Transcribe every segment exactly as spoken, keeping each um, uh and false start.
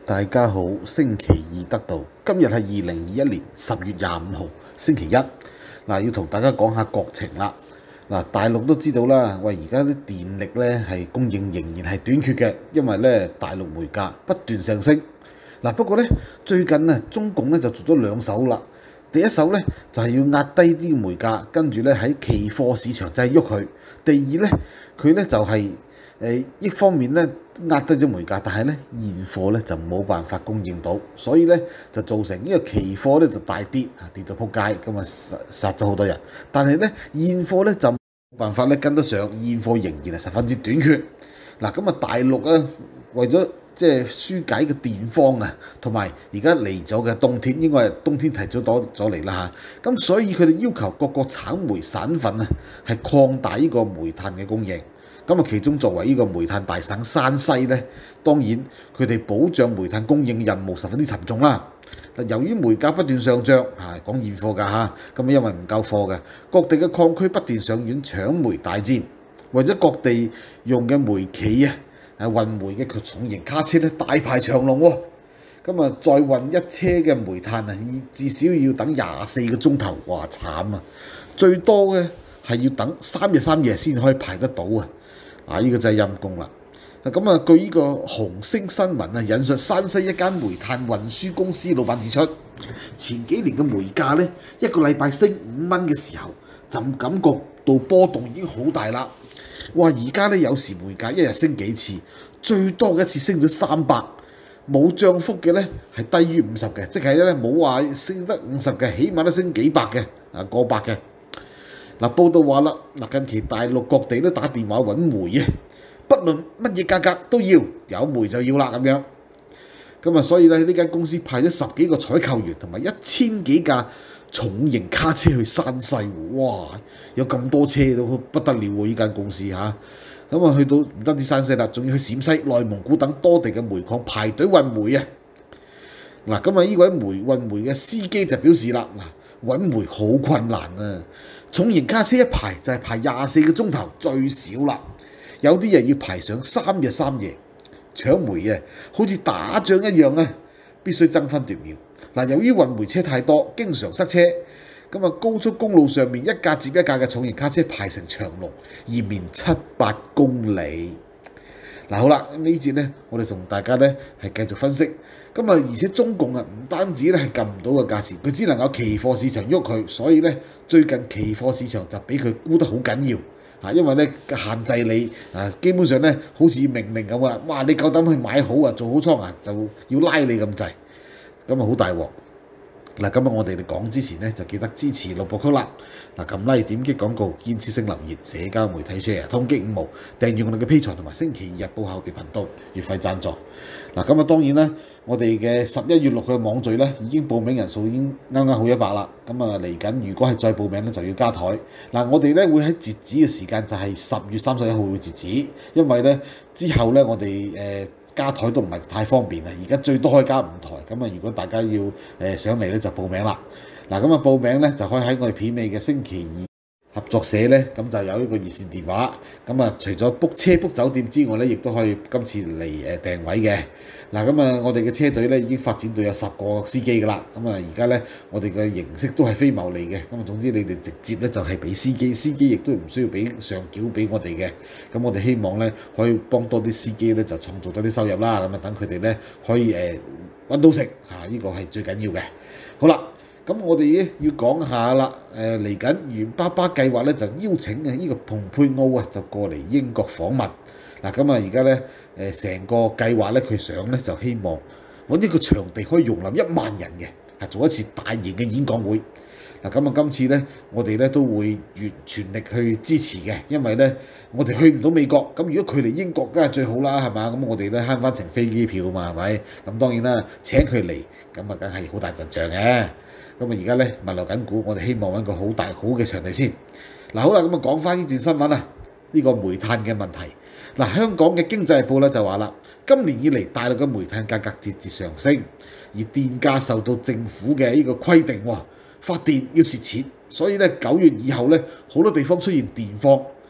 大家好，星期二得到，今日係二零二一年十月廿五號，星期一。嗱，要同大家講下國情啦。嗱，大陸都知道啦，喂，而家啲電力咧係供應仍然係短缺嘅，因為咧大陸煤價不斷上升。嗱，不過咧最近啊，中共咧就做咗兩手啦。第一手咧就係要壓低啲煤價，跟住咧喺期貨市場就係喐佢。第二咧，佢咧就係、是。誒，一方面咧壓低咗煤價，但係咧現貨咧就冇辦法供應到，所以咧就造成呢個期貨咧就大跌，跌到撲街，咁啊殺殺咗好多人。但係咧現貨咧就冇辦法咧跟得上，現貨仍然係十分之短缺。嗱，咁啊大陸啊為咗即係疏解嘅電荒啊，同埋而家嚟咗嘅冬天，應該係冬天提早咗咗嚟啦嚇。咁所以佢哋要求各個產煤省份啊係擴大呢個煤炭嘅供應。咁啊，其中作為呢個煤炭大省山西咧，當然佢哋保障煤炭供應任務十分之沉重啦。由於煤價不斷上漲，嚇講現貨價嚇，咁因為唔夠貨嘅，各地嘅礦區不斷上演搶煤大戰，為咗各地用嘅煤企啊，係運煤嘅重型卡車咧大排長龍喎。咁啊，再運一車嘅煤炭啊，至少要等廿四個鐘頭，哇慘啊！最多嘅係要等三日三夜先可以排得到啊！啊！呢、這個真係陰公啦。咁啊，據呢個紅星新聞啊引述山西一間煤炭運輸公司老闆指出，前幾年嘅煤價呢，一個禮拜升五蚊嘅時候，就感覺到波動已經好大啦。哇！而家呢，有時煤價一日升幾次，最多嘅一次升咗三百，冇漲幅嘅呢係低於五十嘅，即係咧冇話升得五十嘅，起碼都升幾百嘅，啊過百嘅。嗱，報道話啦，嗱近期大陸各地都打電話揾煤啊，不論乜嘢價格都要，有煤就要啦咁樣。咁啊，所以咧呢間公司派咗十幾個採購員同埋一千幾架重型卡車去山西，哇！有咁多車都不得了喎！呢間公司嚇，咁啊去到唔單止山西啦，仲要去陝西、內蒙古等多地嘅煤礦排隊運煤啊！嗱，咁啊呢位煤運煤嘅司機就表示啦，嗱。揾煤好困難啊！重型卡車一排就係排廿四個鐘頭最少啦，有啲人要排上三日三夜。搶煤啊，好似打仗一樣啊，必須爭分奪秒。嗱，由於運煤車太多，經常塞車，咁啊高速公路上面一架接一架嘅重型卡車排成長龍，延綿七八公里。嗱，好啦，呢節咧，我哋同大家咧係繼續分析。咁啊，而且中共啊，唔單止咧係撳唔到個價錢，佢只能夠期貨市場喐佢，所以咧最近期貨市場就俾佢沽得好緊要啊，因為咧限制你啊，基本上咧好似命令咁啦，哇！你夠膽去買好啊，做好倉啊，就要拉你咁滯，咁啊好大鑊。嗱，今日我哋嚟講之前咧，就記得支持錄播曲啦。嗱，撳 like 點擊廣告，堅持性留言，社交媒體 share， 通擊五毛，訂閱我哋嘅 Patreon同埋星期二日報後備頻道，月費贊助。嗱，咁啊當然啦，我哋嘅十一月六嘅網聚咧，已經報名人數已經啱啱好一百啦。咁啊嚟緊，如果係再報名咧，就要加台。嗱，我哋咧會喺截止嘅時間就係十月三十一號會截止，因為咧之後咧我哋誒。呃加台都唔係太方便啊！而家最多可以加五台，咁啊如果大家要誒、呃、上嚟咧就報名啦。嗱，咁啊報名咧就可以喺我哋片尾嘅星期二合作社咧，咁就有呢個熱線電話。咁啊除咗 book 車 book 酒店之外咧，亦都可以今次嚟誒訂位嘅。嗱，咁啊我哋嘅車隊咧已經發展到有十個司機噶啦。咁啊而家咧我哋嘅形式都係非牟利嘅。咁啊總之你哋直接咧就係俾司機，司機亦都唔需要俾上繳俾我哋嘅。咁我哋希望咧可以幫多啲司機咧就創造多啲收入啦。咁啊等佢哋咧可以誒揾到食嚇，呢個係最緊要嘅。好啦。咁我哋咧要講下啦，誒嚟緊袁爸爸計劃咧就邀請啊呢個蓬佩奧啊就過嚟英國訪問。嗱，咁啊而家咧誒成個計劃咧佢想咧就希望揾一個場地可以容納一萬人嘅，係做一次大型嘅演講會。嗱，咁啊今次咧我哋咧都會完全力去支持嘅，因為咧我哋去唔到美國，咁如果佢嚟英國梗係最好啦，係嘛？咁我哋咧慳翻程飛機票啊嘛，係咪？咁當然啦，請佢嚟咁啊梗係好大陣仗嘅。咁啊而家咧物流緊股，我哋希望揾個好大好嘅場地先。嗱，好啦，咁啊講翻呢段新聞啊，呢個煤炭嘅問題。嗱，香港嘅經濟日報咧就話啦，今年以嚟大陸嘅煤炭價格節節上升，而電價受到政府嘅呢個規定喎，發電要蝕錢，所以咧九月以後咧好多地方出現電荒。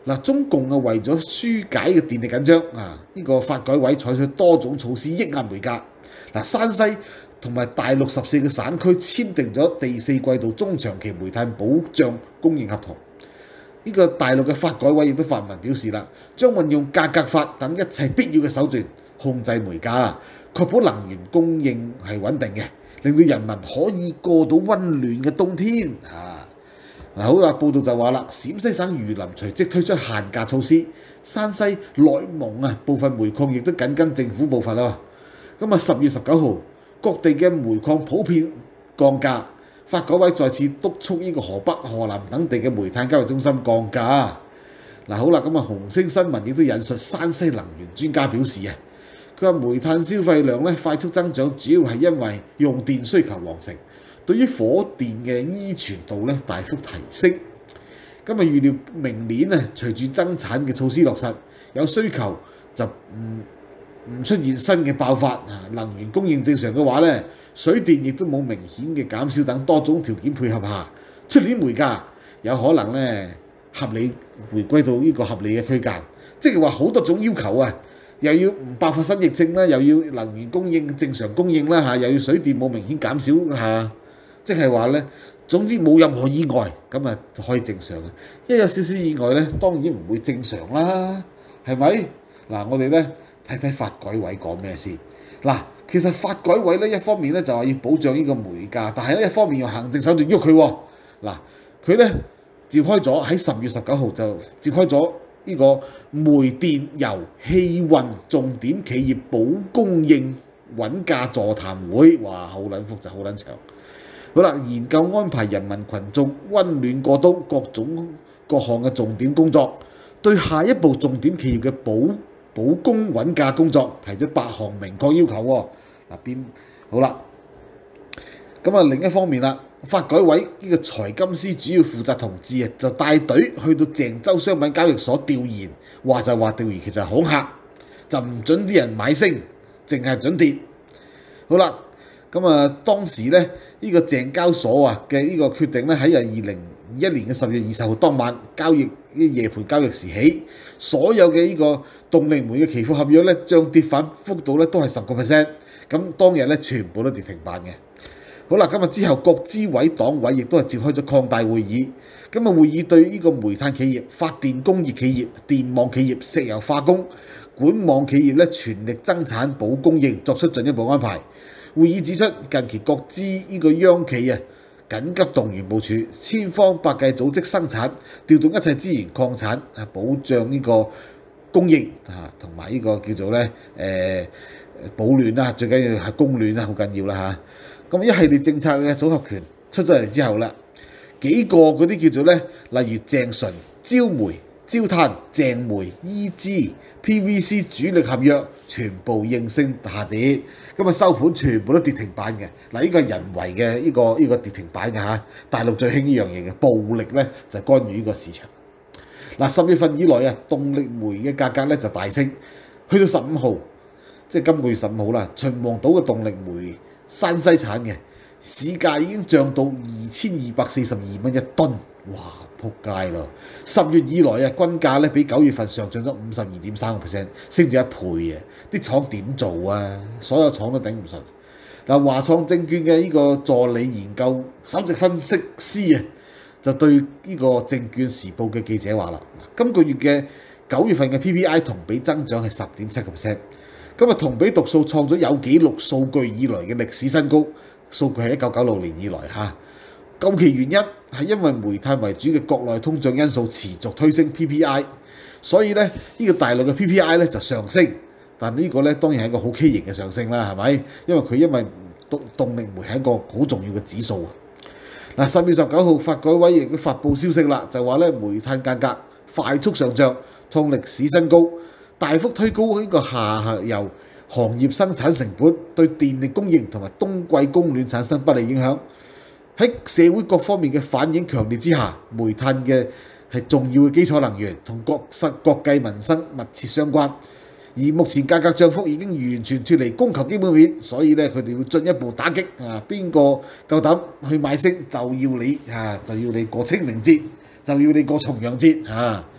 嗱，中共啊為咗紓解嘅電力緊張啊，呢個發改委採取多種措施抑壓煤價。嗱，山西同埋大陸十四個省區簽訂咗第四季度中長期煤炭保障供應合同。呢個大陸嘅發改委亦都發文表示啦，將運用價格法等一切必要嘅手段控制煤價，確保能源供應係穩定嘅，令到人民可以過到溫暖嘅冬天啊！嗱，好啦，報道就話啦，陝西省榆林隨即推出限價措施，山西、內蒙啊部分煤礦亦都緊跟政府步伐啦。咁啊，十月十九號，各地嘅煤礦普遍降價。發改委再次督促呢個河北、河南等地嘅煤炭交易中心降價。嗱，好啦，咁啊，紅星新聞亦都引述山西能源專家表示啊，佢話煤炭消費量咧快速增長，主要係因為用電需求旺盛，對於火電嘅依存度咧大幅提升。咁啊，預料明年啊，隨住增產嘅措施落實，有需求就唔唔出現新嘅爆發啊，能源供應正常嘅話咧，水電亦都冇明顯嘅減少等多種條件配合下，出年煤價有可能咧合理回歸到呢個合理嘅區間，即係話好多種要求啊，又要唔爆發新疫症啦，又要能源供應正常供應啦嚇，又要水電冇明顯減少嚇，即係話咧，總之冇任何意外咁啊就可以正常嘅，一有少少意外咧，當然唔會正常啦，係咪？嗱，我哋咧睇睇發改委講咩先。嗱，其實發改委咧一方面咧就話要保障呢個煤價，但係咧一方面用行政手段喐佢喎。嗱，佢咧召開咗喺十月十九號就召開咗呢個煤電油氣運重點企業保供應穩價座談會，哇，好撚複雜，好撚長。好啦，研究安排人民群眾溫暖過冬各種各項嘅重點工作，對下一步重點企業嘅保保供穩價工作提出八項明確要求喎。嗱，邊好啦，咁啊另一方面啦，發改委呢個財金司主要負責同志啊，就帶隊去到鄭州商品交易所調研，話就話調研其實係恐嚇，就唔準啲人買升，淨係準跌。好啦，咁啊當時咧呢個鄭交所啊嘅呢個決定咧喺啊二零二一年嘅十月二十號當晚交易呢夜盤交易時起，所有嘅呢個動力煤嘅期貨合約咧漲跌反幅度咧都係十個 percent， 咁當日咧全部都跌停板嘅。好啦，今日之後各支委黨委亦都係召開咗擴大會議，咁啊會議對呢個煤炭企業、發電工業企業、電網企業、石油化工、管網企業咧全力增產保供應作出進一步安排。會議指出，近期各支呢個央企啊緊急動員部署，千方百計組織生產，調動一切資源擴產，啊保障呢個供應啊，同埋呢個叫做咧誒保暖啦，最緊要係供暖啦，好緊要啦嚇。咁一系列政策嘅組合拳出咗嚟之後啦，幾個嗰啲叫做咧，例如鄭純、焦煤、焦炭、鄭煤、E G、P V C 主力合約全部應聲下跌，咁啊收盤全部都跌停板嘅。嗱，呢個係人為嘅呢個呢個跌停板嘅嚇，大陸最興呢樣嘢嘅暴力咧就干預呢個市場。嗱，十月份以來啊，動力煤嘅價格咧就大升，去到十五號，即係今個月十五號啦，秦皇島嘅動力煤山西產嘅市價已經漲到二千二百四十二蚊一噸，哇！撲街咯！十月以來啊，均價咧比九月份上漲咗五十二點三個 percent， 升咗一倍啊！啲廠點做啊？所有廠都頂唔順。嗱，華創證券嘅呢個助理研究首席分析師啊，就對呢個證券時報嘅記者話啦：今個月嘅九月份嘅 P P I 同比增長係十點七個 percent， 咁啊同比讀數創咗有紀錄數據以來嘅歷史新高，數據係一九九六年以來嚇。究其原因係因為煤炭為主嘅國內通脹因素持續推升 P P I， 所以咧呢、呢個大陸嘅 P P I 咧就上升，但呢個咧當然係一個好畸形嘅上升啦，係咪？因為佢因為動動力煤係一個好重要嘅指數啊。嗱，十月十九號發改委亦都發布消息啦，就話咧煤炭價格快速上漲，創歷史新高，大幅推高呢個下游行業生產成本，對電力供應同埋冬季供暖產生不利影響。喺社會各方面嘅反應強烈之下，煤炭嘅係重要嘅基礎能源，同國實國計民生密切相關。而目前價格漲幅已經完全脫離供求基本面，所以咧佢哋會進一步打擊啊！邊個夠膽去買升，就要你啊，就要你過清明節，就要你過重陽節啊！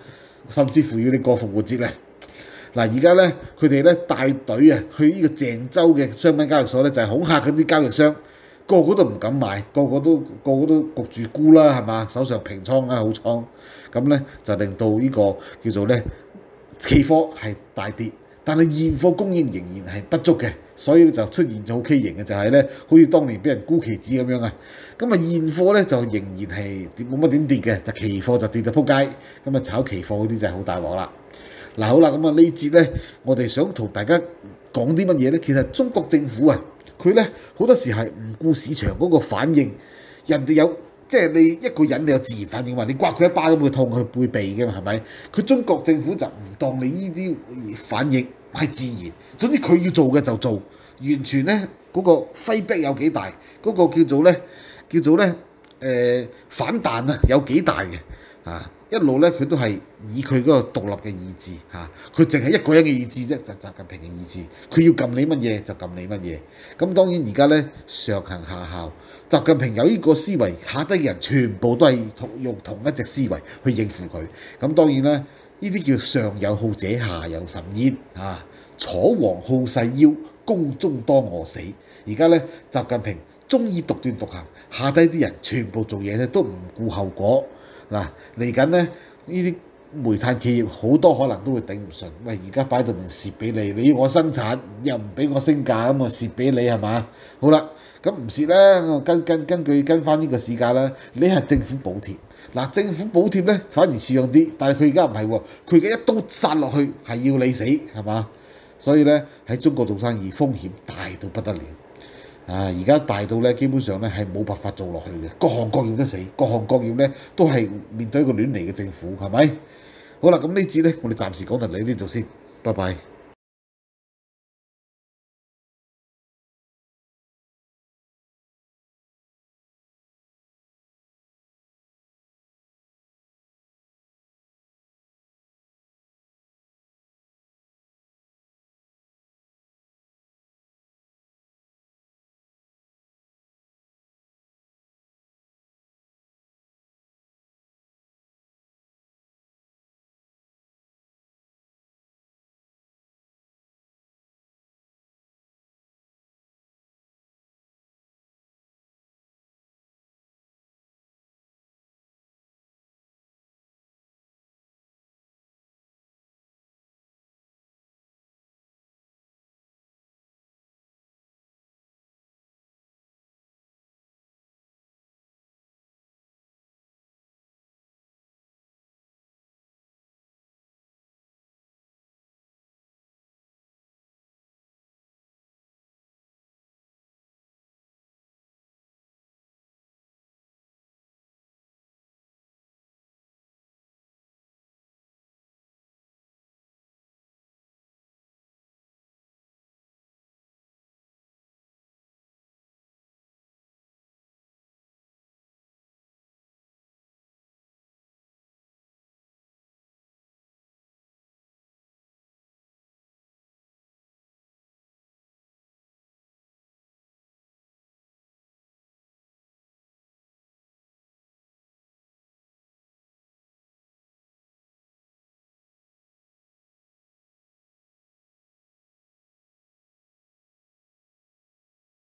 甚至乎要你過復活節咧。嗱，而家咧佢哋咧帶隊啊去呢個鄭州嘅商品交易所咧，就係恐嚇嗰啲交易商，個個都唔敢買，個個都個個都焗住沽啦，係嘛？手上平倉啊，好倉，咁咧就令到呢個叫做咧期貨係大跌，但係現貨供應仍然係不足嘅，所以就出現咗好畸形嘅，就係咧好似當年俾人沽期指咁樣啊。咁啊現貨咧就仍然係冇乜點跌嘅，就期貨就跌到撲街，咁啊炒期貨嗰啲就係好大鑊啦。嗱好啦，咁啊呢節咧，我哋想同大家講啲乜嘢咧？其實中國政府啊，佢咧好多時係唔顧市場嗰個反應，人哋有即係你一個人你有自然反應嘛，你刮佢一巴咁佢痛佢會避嘅嘛，係咪？佢中國政府就唔當你呢啲反應係自然，總之佢要做嘅就做，完全咧嗰個揮逼有幾大，嗰個叫做咧叫做咧誒反彈啊有幾大嘅啊！一路咧佢都係以佢嗰個獨立嘅意志嚇，佢淨係一個人嘅意志啫，就習近平嘅意志。佢要撳你乜嘢就撳你乜嘢。咁當然而家咧上行下效，習近平有呢個思維，下低嘅人全部都係同用同一隻思維去應付佢。咁當然啦，呢啲叫上有好者，下有甚焉啊！楚王好細腰，宮中多餓死。而家咧習近平中意獨斷獨行，下低啲人全部做嘢咧都唔顧後果。嗱，嚟緊咧，呢啲煤炭企業好多可能都會頂唔順。喂，而家擺到明蝕俾你，你要我生產又唔俾我升價，咁啊蝕俾你係嘛？好啦，咁唔蝕咧，跟跟根據跟翻呢個市價啦，你係政府補貼。嗱，政府補貼咧反而似樣啲，但係佢而家唔係喎，佢而家一刀殺落去係要你死係嘛？所以咧喺中國做生意風險大到不得了。啊！而家大到咧，基本上咧係冇辦法做落去嘅，各行各業都死，各行各業咧都係面對一個亂嚟嘅政府，係咪？好啦，咁呢節咧，我哋暫時講到嚟呢度先，拜拜。